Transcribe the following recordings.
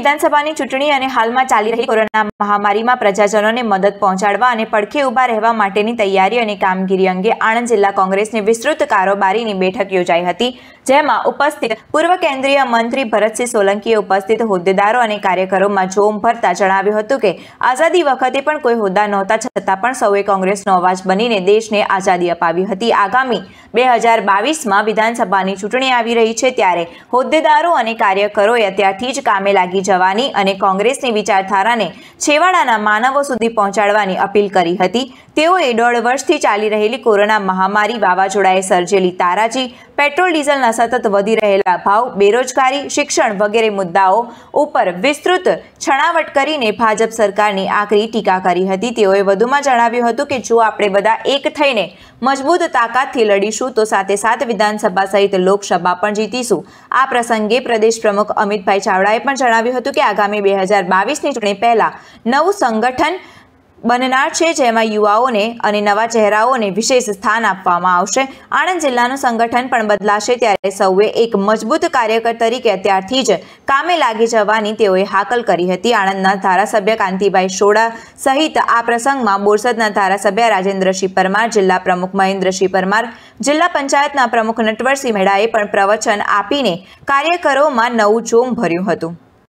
વિધાનસભાની ચૂંટણી અને હાલમાં ચાલી રહી કોરોના મહામારીમાં પ્રજાજનોને મદદ પહોંચાડવા અને પડખે ઊભા રહેવા માટેની તૈયારી અને કામગીરી અંગે આણંદ જિલ્લા કોંગ્રેસની વિસ્તૃત કારોબારીની બેઠક યોજાઈ હતી, જેમાં ઉપસ્થિત પૂર્વ કેન્દ્રીય મંત્રી ભરતસિંહ સોલંકીએ ઉપસ્થિત હોદ્દેદારો અને કાર્યકરોમાં જોમ ભરતા જણાવ્યું હતું કે આઝાદી વખતે પણ કોઈ હોદ્દા નહોતા, છતાં પણ સૌએ કોંગ્રેસનો અવાજ બનીને દેશને આઝાદી અપાવી હતી। આગામી 2022માં વિધાનસભાની ચૂંટણી આવી રહી છે, ત્યારે હોદ્દેદારો અને કાર્યકરોએ અત્યારથી જ કામે લાગી જવાની અને કોંગ્રેસની વિચારધારાને છેવાડાના માનવો સુધી પહોંચાડવાની અપીલ કરી હતી। તેઓએ 1.5 વર્ષથી ચાલી રહેલી કોરોના મહામારી, વાવાઝોડાએ સર્જેલી તારાજી, પેટ્રોલ ડીઝલના સતત વધી રહેલા ભાવ, બેરોજગારી, શિક્ષણ વગેરે મુદ્દાઓ ઉપર વિસ્તૃત છણાવટ કરીને ભાજપ સરકારની આકરી ટીકા કરી હતી। તેઓએ વધુમાં જણાવ્યું હતું કે જો આપણે બધા એક થઈને મજબૂત તાકાતથી લડીશું તો સાથે સાથ વિધાનસભા સહિત લોકસભા પણ જીતીશું। આ પ્રસંગે પ્રદેશ પ્રમુખ અમિતભાઈ ચાવડાએ પણ જણાવ્યું હતું કે આગામી 2022ની ચૂંટણી પહેલા નવું સંગઠન બનનાર છે, જેમાં યુવાઓને અને નવા ચહેરાઓને વિશેષ સ્થાન આપવામાં આવશે। આણંદ જિલ્લાનું સંગઠન પણ બદલાશે, ત્યારે સૌએ એક મજબૂત કાર્યકર તરીકે અત્યારથી જ કામે લાગી જવાની તેઓએ હાકલ કરી હતી। આણંદના ધારાસભ્ય કાંતિભાઈ સોડા સહિત આ પ્રસંગમાં બોરસદના ધારાસભ્ય રાજેન્દ્રસિંહ પરમાર, જિલ્લા પ્રમુખ મહેન્દ્રસિંહ પરમાર, જિલ્લા પંચાયતના પ્રમુખ નટવરસિંહ મેડાએ પણ પ્રવચન આપીને કાર્યકરોમાં નવું જોમ ભર્યું હતું।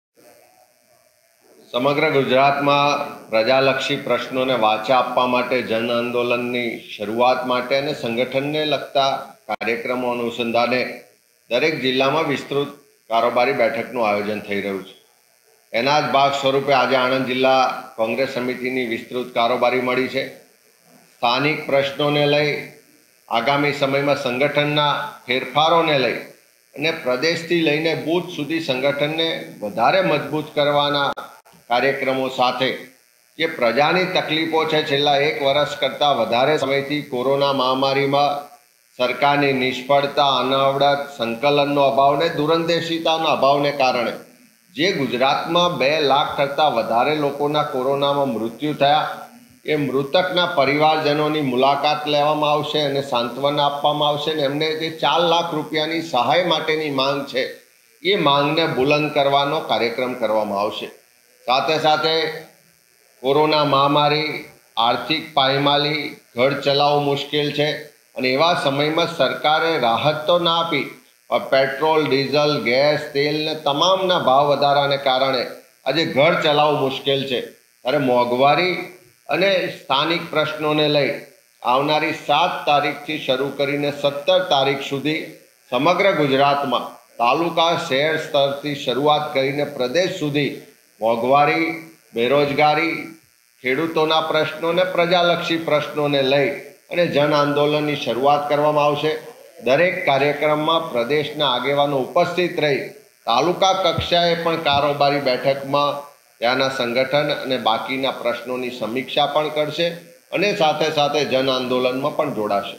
સમગ્ર ગુજરાતમાં પ્રજાલક્ષી પ્રશ્નોને વાચા આપવા માટે જન આંદોલનની શરૂઆત માટે અને સંગઠનને લગતા કાર્યક્રમો અનુસંધાને દરેક જિલ્લામાં વિસ્તૃત કારોબારી બેઠકનું આયોજન થઈ રહ્યું છે। એના જ ભાગ સ્વરૂપે આજે આણંદ જિલ્લા કોંગ્રેસ સમિતિની વિસ્તૃત કારોબારી મળી છે। સ્થાનિક પ્રશ્નોને લઈ, આગામી સમયમાં સંગઠનના ફેરફારોને લઈ અને પ્રદેશથી લઈને બૂથ સુધી સંગઠનને વધારે મજબૂત કરવાના કાર્યક્રમો સાથે જે પ્રજાની તકલીફો છે, છેલ્લા 1 વર્ષ કરતાં વધારે સમયથી કોરોના મહામારીમાં સરકારની નિષ્ફળતા, અનાવડત, સંકલનનો અભાવ ને દૂરંદેશીતાના અભાવને કારણે જે ગુજરાતમાં 2 લાખ કરતાં વધારે લોકોના કોરોનામાં મૃત્યુ થયા, એ મૃતકના પરિવારજનોની મુલાકાત લેવામાં આવશે અને સાંત્વના આપવામાં આવશે અને એમને જે 4 લાખ રૂપિયાની સહાય માટેની માંગ છે, એ માંગને બુલંદ કરવાનો કાર્યક્રમ કરવામાં આવશે। સાથે સાથે કોરોના મહામારી, આર્થિક પાયમાલી, ઘર ચલાવવું મુશ્કેલ છે અને એવા સમયમાં સરકારે રાહત તો ના આપી, પેટ્રોલ, ડીઝલ, ગેસ, તેલ ને તમામના ભાવ વધારાને કારણે આજે ઘર ચલાવવું મુશ્કેલ છે। ત્યારે મોંઘવારી અને સ્થાનિક પ્રશ્નોને લઈ આવનારી 7 તારીખથી શરૂ કરીને 17 તારીખ સુધી સમગ્ર ગુજરાતમાં તાલુકા, શહેર સ્તરથી શરૂઆત કરીને પ્રદેશ સુધી મોંઘવારી, બેરોજગારી, ખેડૂતોના પ્રશ્નો અને પ્રજાલક્ષી પ્રશ્નોને લઈ અને જન આંદોલનની શરૂઆત કરવામાં આવશે। દરેક કાર્યક્રમમાં પ્રદેશના આગેવાનો ઉપસ્થિત રહી તાલુકા કક્ષાએ પણ કારોબારી બેઠકમાં ત્યાંના સંગઠન અને બાકીના પ્રશ્નોની સમીક્ષા પણ કરશે અને સાથે સાથે જન આંદોલનમાં પણ જોડાશે।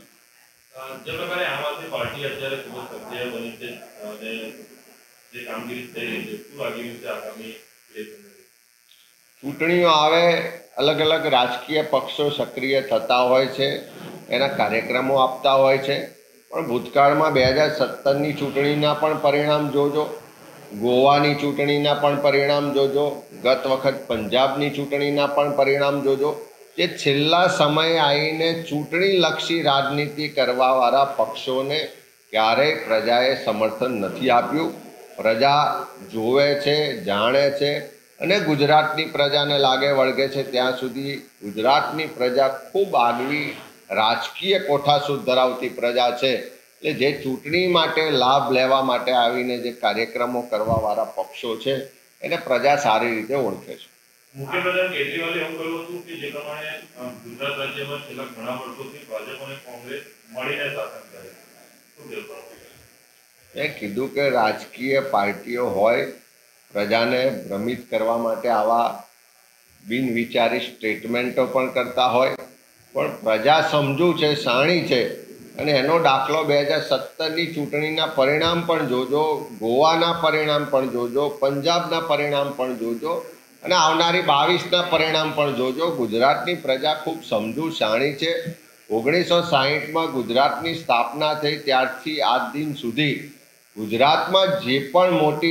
ચૂંટણીઓ આવે, અલગ અલગ રાજકીય પક્ષો સક્રિય થતા હોય છે, એના કાર્યક્રમો આપતા હોય છે, પણ ભૂતકાળમાં 2017ની ચૂંટણીના પણ પરિણામ જોજો, ગોવાની ચૂંટણીના પણ પરિણામ જોજો, ગત વખત પંજાબની ચૂંટણીના પણ પરિણામ જોજો। જે છેલ્લા સમયે આવીને ચૂંટણીલક્ષી રાજનીતિ કરવાવાળા પક્ષોને ક્યારેય પ્રજાએ સમર્થન નથી આપ્યું। પ્રજા જોવે છે, જાણે છે અને ગુજરાતની પ્રજાને લાગે વળગે છે ત્યાં સુધી ગુજરાતની પ્રજા ખૂબ આગવી રાજકીય કોઠાસૂઝ ધરાવતી પ્રજા છે। એટલે જે ચૂંટણી માટે લાભ લેવા માટે આવીને જે કાર્યક્રમો કરવાવાળા પક્ષો છે એને પ્રજા સારી રીતે ઓળખે છે। મુખ્યપ્રધાન કેજરીવાલે એવું કહ્યું હતું કે જે પ્રમાણે ગુજરાત રાજ્યમાં છેલ્લા ઘણા વર્ષોથી ભાજપ અને કોંગ્રેસ મળીને શાસન કરે છે, મેં કીધું કે રાજકીય પાર્ટીઓ હોય, પ્રજાને ભ્રમિત કરવા માટે આવા બિનવિચારી સ્ટેટમેન્ટો પણ કરતા હોય, પણ પ્રજા સમજુ છે, શાણી છે અને એનો દાખલો 2017ની ચૂંટણીના પરિણામ પણ જોજો, ગોવાના પરિણામ પણ જોજો, પંજાબના પરિણામ પણ જોજો અને આવનારી 22ના પરિણામ પણ જોજો। ગુજરાતની પ્રજા ખૂબ સમજુ, શાણી છે। 1960માં ગુજરાતની સ્થાપના થઈ ત્યારથી આજ દિન સુધી ગુજરાતમાં જે પણ મોટી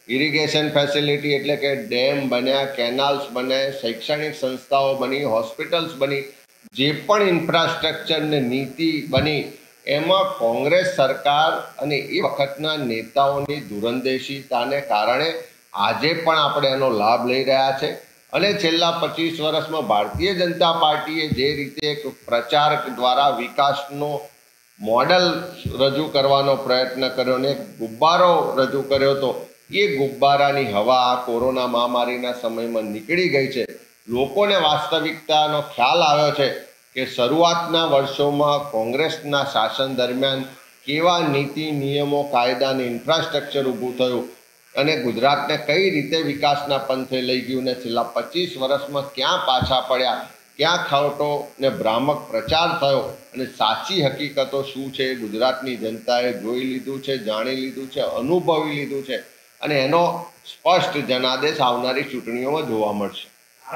ઇરિગેશન ફેસિલિટી એટલે કે ડેમ બન્યા, કેનાલ્સ બને, શૈક્ષણિક સંસ્થાઓ બની, હોસ્પિટલ્સ બની, જે પણ ઇન્ફ્રાસ્ટ્રક્ચર ને નીતિ બની, એમાં કોંગ્રેસ સરકાર અને એ વખતના નેતાઓની દૂરંદેશીતાને કારણે આજે પણ આપણે એનો લાભ લઈ રહ્યા છે. અને છેલ્લા 25 વર્ષમાં ભારતીય જનતા પાર્ટીએ જે રીતે એક પ્રચાર દ્વારા વિકાસનો મોડલ રજૂ કરવાનો પ્રયત્ન કર્યો ને ગુબ્બારો રજૂ કર્યો હતો, એ ગુબ્બારાની હવા આ કોરોના મહામારીના સમયમાં નીકળી ગઈ છે. લોકોને વાસ્તવિકતાનો ખ્યાલ આવ્યો છે કે શરૂઆતના વર્ષોમાં કોંગ્રેસના શાસન દરમિયાન કેવા નીતિ, નિયમો, કાયદા અને ઇન્ફ્રાસ્ટ્રક્ચર ઊભું થયું અને ગુજરાતને કઈ રીતે વિકાસના પંથે લઈ ગયું ને છેલ્લા 25 વર્ષમાં ક્યાં પાછા પડ્યા, ક્યાં ખોટો ને ભ્રામક પ્રચાર થયો અને સાચી હકીકતો શું છે ગુજરાતની જનતાએ જોઈ લીધું છે, જાણી લીધું છે, અનુભવી લીધું છે અને એનો સ્પષ્ટ જનાદેશ આવનારી ચૂંટણીઓમાં જોવા મળશે.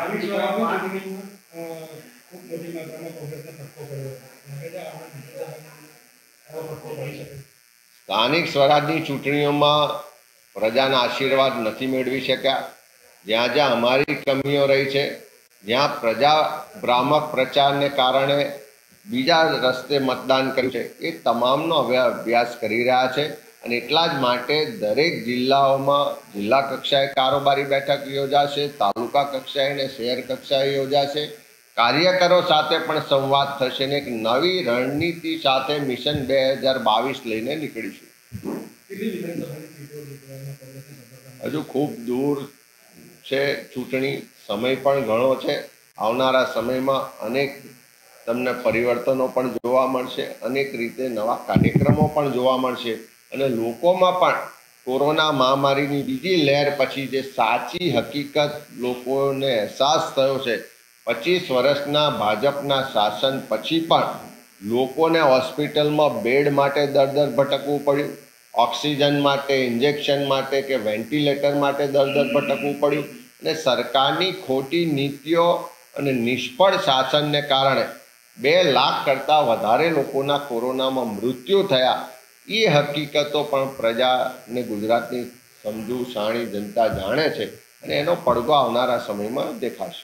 સ્થાનિક સ્વરાજની ચૂંટણીઓમાં પ્રજાના આશીર્વાદ નથી મેળવી શક્યા. જ્યાં જ્યાં અમારી કમીઓ રહી છે, જ્યાં પ્રજા ભ્રામક પ્રચારને કારણે બીજા રસ્તે મતદાન કર્યું છે, એ તમામનો હવે અભ્યાસ કરી રહ્યા છે અને એટલા જ માટે દરેક જિલ્લાઓમાં જિલ્લા કક્ષાએ કારોબારી બેઠક યોજાશે, તાલુકા કક્ષાએ અને શહેર કક્ષાએ યોજાશે. કાર્યકરો સાથે પણ સંવાદ થશે ને એક નવી રણનીતિ સાથે મિશન 2022 લઈને નીકળીશું. હજુ ખૂબ દૂર છે ચૂંટણી, સમય પણ ઘણો છે. આવનારા સમયમાં અનેક તમને પરિવર્તનો પણ જોવા મળશે, અનેક રીતે નવા કાર્યક્રમો પણ જોવા મળશે અને લોકોમાં પણ કોરોના મહામારીની બીજી લહેર પછી જે સાચી હકીકત લોકોને અહેસાસ થયો છે, 25 વર્ષના ભાજપના શાસન પછી પણ લોકોને હોસ્પિટલમાં બેડ માટે દર ભટકવું પડ્યું, ઓક્સિજન માટે, ઇન્જેક્શન માટે કે વેન્ટિલેટર માટે દર ભટકવું પડ્યું અને સરકારની ખોટી નીતિઓ અને નિષ્ફળ શાસનને કારણે 2 લાખ કરતાં વધારે લોકોના કોરોનામાં મૃત્યુ થયા. એ હકીકતો પણ પ્રજાને ગુજરાતની સમજુ શાણી જનતા જાણે છે અને એનો પડઘો આવનારા સમયમાં દેખાશે.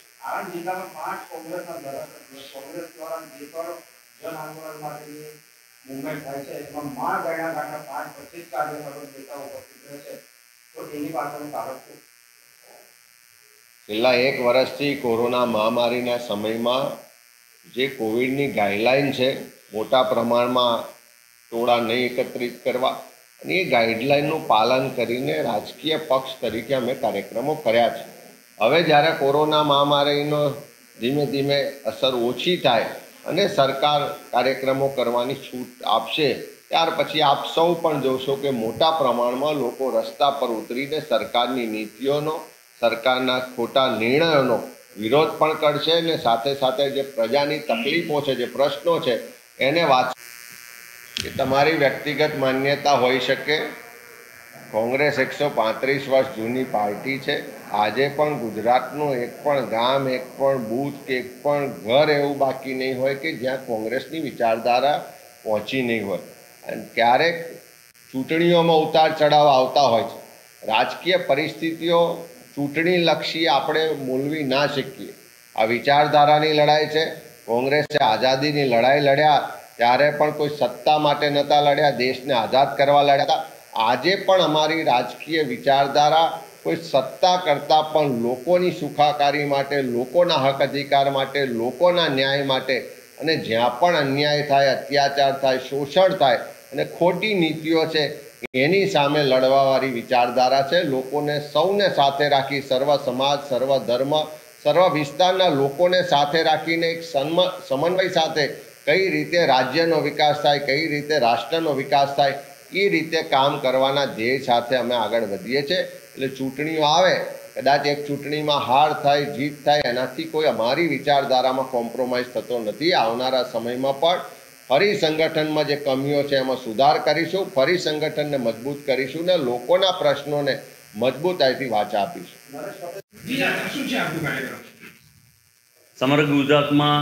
છેલ્લા 1 વર્ષથી કોરોના મહામારીના સમયમાં જે કોવિડની ગાઈડલાઈન છે, મોટા પ્રમાણમાં ટોળા નહીં એકત્રિત કરવા અને એ ગાઈડલાઈનનું પાલન કરીને રાજકીય પક્ષ તરીકે અમે કાર્યક્રમો કર્યા છે. હવે જ્યારે કોરોના મહામારીનો ધીમે ધીમે અસર ઓછી થાય અને સરકાર કાર્યક્રમો કરવાની છૂટ આપશે, ત્યાર પછી આપ સૌ પણ જોશો કે મોટા પ્રમાણમાં લોકો રસ્તા પર ઉતરીને સરકારની નીતિઓનો, સરકારના ખોટા નિર્ણયોનો વિરોધ પણ કરશે અને સાથે સાથે જે પ્રજાની તકલીફો છે, જે પ્રશ્નો છે એને વાત. કે તમારી વ્યક્તિગત માન્યતા હોઈ શકે, કોંગ્રેસ 135 વર્ષ જૂની પાર્ટી છે. આજે પણ ગુજરાતનું એક પણ ગામ, એક પણ બૂથ કે એક પણ ઘર એવું બાકી નહીં હોય કે જ્યાં કોંગ્રેસની વિચારધારા પહોંચી નહીં હોય. અને ક્યારેક ચૂંટણીઓમાં ઉતાર ચઢાવ આવતા હોય છે. રાજકીય પરિસ્થિતિઓ ચૂંટણીલક્ષી આપણે મૂલવી ના શકીએ. આ વિચારધારાની લડાઈ છે. કોંગ્રેસે આઝાદીની લડાઈ લડ્યા ત્યારે પણ કોઈ સત્તા માટે નહોતા લડ્યા, દેશને આઝાદ કરવા લડ્યા હતા. આજે પણ અમારી રાજકીય વિચારધારા કોઈ સત્તા કરતાં પણ લોકોની સુખાકારી માટે, લોકોના હક અધિકાર માટે, લોકોના ન્યાય માટે અને જ્યાં પણ અન્યાય થાય, અત્યાચાર થાય, શોષણ થાય અને ખોટી નીતિઓ છે એની સામે લડવાવાળી વિચારધારા છે. લોકોને સૌને સાથે રાખી, સર્વ સમાજ, સર્વ ધર્મ, સર્વ વિસ્તારના લોકોને સાથે રાખીને એક સમન્વય સાથે કઈ રીતે રાજ્યનો વિકાસ થાય, કઈ રીતે રાષ્ટ્રનો વિકાસ થાય, એ રીતે કામ કરવાના ધ્યેય સાથે અમે આગળ વધીએ છીએ. એટલે ચૂંટણીઓ આવે, કદાચ એક ચૂંટણીમાં હાર થાય, જીત થાય, એનાથી કોઈ અમારી વિચારધારામાં કોમ્પ્રોમાઇઝ થતો નથી. આવનારા સમયમાં પણ ફરી સંગઠનમાં જે કમીઓ છે એમાં સુધાર કરીશું, ફરી સંગઠનને મજબૂત કરીશું ને લોકોના પ્રશ્નોને મજબૂતાઈથી વાચા આપીશું. સમગ્ર ગુજરાતમાં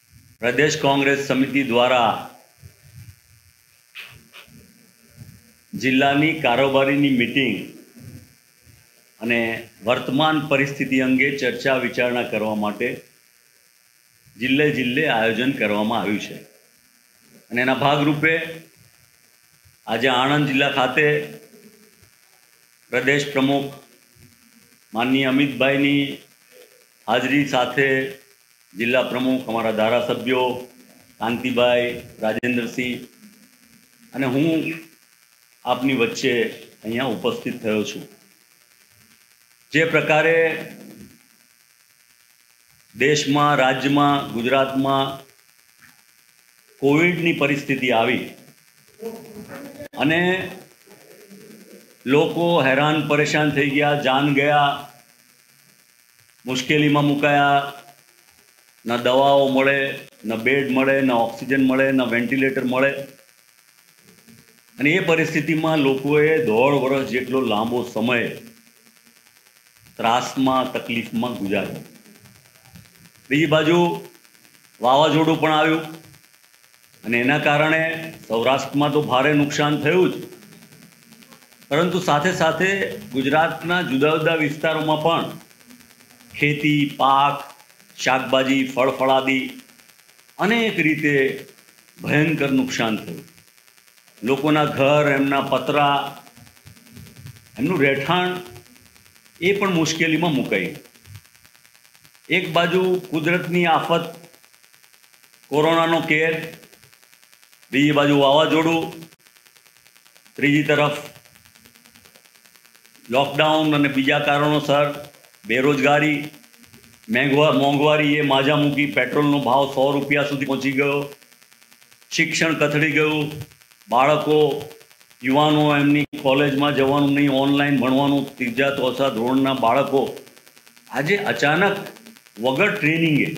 પ્રદેશ કોંગ્રેસ સમિતિ દ્વારા જિલ્લાની કારોબારીની મીટિંગ અને વર્તમાન પરિસ્થિતિ અંગે ચર્ચા વિચારણા કરવા માટે જિલ્લે જિલ્લે આયોજન કરવામાં આવ્યું છે અને એના ભાગરૂપે આજે આણંદ જિલ્લા ખાતે પ્રદેશ પ્રમુખ માનનીય અમિતભાઈની હાજરી સાથે જિલ્લા પ્રમુખ, અમારા ધારાસભ્યો કાંતિભાઈ, રાજેન્દ્રસિંહ અને હું આપની વચ્ચે અહીંયા ઉપસ્થિત થયો છું. જે પ્રકારે દેશમાં, રાજ્યમાં, ગુજરાતમાં કોવિડની પરિસ્થિતિ આવી અને લોકો હેરાન પરેશાન થઈ ગયા, જાન ગયા, મુશ્કેલીમાં મુકાયા, ન દવાઓ મળે, ન બેડ મળે, ન ઓક્સિજન મળે, ન વેન્ટિલેટર મળે અને એ પરિસ્થિતિમાં લોકોએ 1.5 વર્ષ જેટલો લાંબો સમય ત્રાસમાં, તકલીફમાં ગુજાર્યો. બીજી બાજુ વાવાઝોડું પણ આવ્યું અને એના કારણે સૌરાષ્ટ્રમાં તો ભારે નુકસાન થયું જ, પરંતુ સાથે સાથે ગુજરાતના જુદા જુદા વિસ્તારોમાં પણ ખેતી, પાક, શાકભાજી, ફળફળાદી અનેક રીતે ભયંકર નુકસાન થયું. લોકોના ઘર, એમના પતરા, એમનું રહેઠાણ એ પણ મુશ્કેલીમાં મુકાઈ. એક બાજુ કુદરતની આફત, કોરોનાનો કેર, બીજી બાજુ વાવાઝોડું, ત્રીજી તરફ લોકડાઉન અને બીજા કારણોસર બેરોજગારી, મોંઘવારી એ માજા મૂકી, પેટ્રોલનો ભાવ 100 રૂપિયા સુધી પહોંચી ગયો, શિક્ષણ કથળી ગયું, બાળકો, યુવાનો એમની કોલેજમાં જવાનું નહીં, ઓનલાઈન ભણવાનું, 3જા 4થા ધોરણના બાળકો આજે અચાનક વગર ટ્રેનિંગે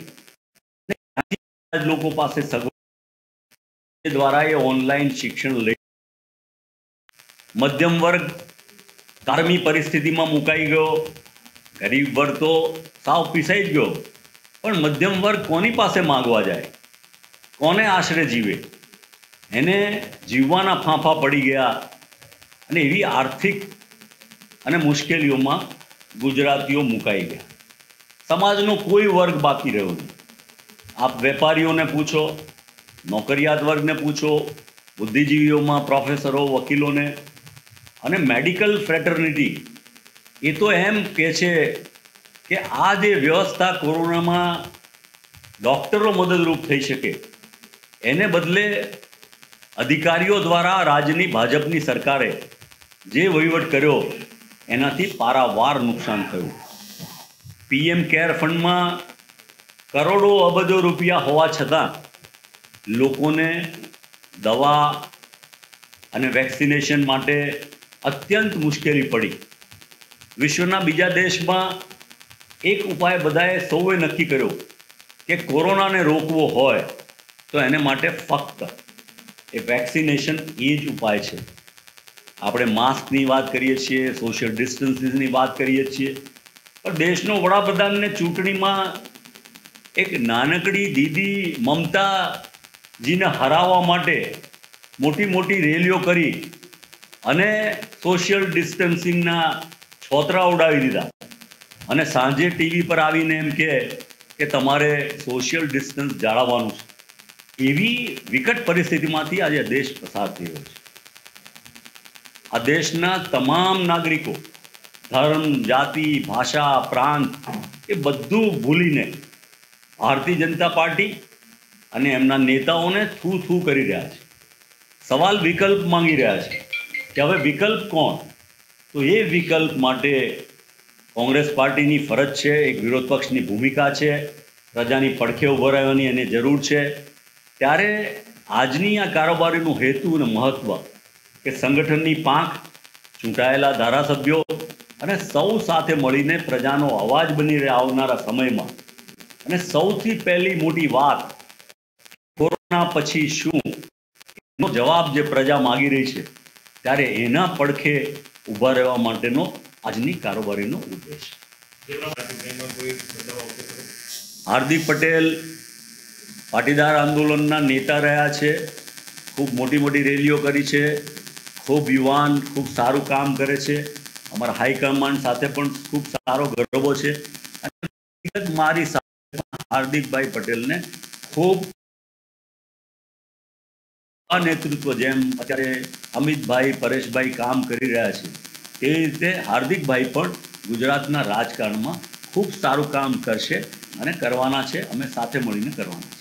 લોકો પાસે સગવડ દ્વારા એ ઓનલાઈન શિક્ષણ લઈ. મધ્યમ વર્ગ કારમી પરિસ્થિતિમાં મુકાઈ ગયો, ગરીબ વર્ગ તો સાવ પીસાઈ જ ગયો. પણ મધ્યમ વર્ગ કોની પાસે માગવા જાય, કોને આશરે જીવે? એને જીવવાના ફાંફા પડી ગયા અને એવી આર્થિક અને મુશ્કેલીઓમાં ગુજરાતીઓ મુકાઈ ગયા. સમાજનો કોઈ વર્ગ બાકી રહ્યો નહીં. આપ વેપારીઓને પૂછો, નોકરિયાત વર્ગને પૂછો, બુદ્ધિજીવીઓમાં પ્રોફેસરો, વકીલોને અને મેડિકલ ફ્રેટર્નિટી એ તો એમ કહે છે કે આ જે વ્યવસ્થા કોરોનામાં ડૉક્ટરો મદદરૂપ થઈ શકે એને બદલે અધિકારીઓ દ્વારા રાજ્યની ભાજપની સરકારે જે વહીવટ કર્યો એનાથી પારાવાર નુકસાન થયું. PM કેર ફંડમાં કરોડો અબજો રૂપિયા હોવા છતાં લોકોને દવા અને વેક્સિનેશન માટે અત્યંત મુશ્કેલી પડી. વિશ્વના બીજા દેશમાં એક ઉપાય બધાએ સૌએ નક્કી કર્યો કે કોરોનાને રોકવો હોય તો એને માટે ફક્ત એ વેક્સિનેશન એ જ ઉપાય છે. આપણે માસ્કની વાત કરીએ છીએ, સોશિયલ ડિસ્ટન્સિસની વાત કરીએ છીએ, પણ દેશનો વડાપ્રધાનને ચૂંટણીમાં એક નાનકડી દીદી મમતાજીને હરાવવા માટે મોટી મોટી રેલીઓ કરી અને સોશિયલ ડિસ્ટન્સિંગના છોતરા ઉડાવી દીધા અને સાંજે ટીવી પર આવીને એમ કહે કે તમારે સોશિયલ ડિસ્ટન્સ જાળવવાનું છે. એવી વિકટ પરિસ્થિતિમાંથી આજે દેશ પસાર થઈ રહ્યો છે. આ દેશના તમામ નાગરિકો ધર્મ, જાતિ, ભાષા, પ્રાંત એ બધું ભૂલીને ભારતીય જનતા પાર્ટી અને એમના નેતાઓને થૂ થૂ કરી રહ્યા છે. સવાલ વિકલ્પ માંગી રહ્યા છે કે હવે વિકલ્પ કોણ? તો એ વિકલ્પ માટે કોંગ્રેસ પાર્ટીની ફરજ છે, એક વિરોધ પક્ષની ભૂમિકા છે, પ્રજાની પડખે ઊભો રહેવાની એને જરૂર છે. ત્યારે આજની આ કારોબારીનું હેતુ અને મહત્ત્વ કે સંગઠનની પાંખ, ચૂંટાયેલા ધારાસભ્યો અને સૌ સાથે મળીને પ્રજાનો અવાજ બની રહે આવનારા સમયમાં. અને સૌથી પહેલી મોટી વાત, કોરોના પછી શું નો જવાબ જે પ્રજા માગી રહી છે, ત્યારે એના પડખે ઊભા રહેવા માટેનો આજની કારોબારીનો ઉદ્દેશ. હાર્દિક પટેલ પાટીદાર આંદોલનના નેતા રહ્યા છે, ખૂબ મોટી મોટી રેલીઓ કરી છે, ખૂબ યુવાન, ખૂબ સારું કામ કરે છે. અમારા હાઈકમાન્ડ સાથે પણ ખૂબ સારો ગરબો છે. અને મારી સાથે હાર્દિકભાઈ પટેલને ખૂબ નેતૃત્વ, જેમ અત્યારે અમિતભાઈ, પરેશભાઈ કામ કરી રહ્યા છે એ રીતે હાર્દિકભાઈ પણ ગુજરાતના રાજકારણમાં ખૂબ સારું કામ કરશે અને કરવાના છે. અમે સાથે મળીને કરવાના છે.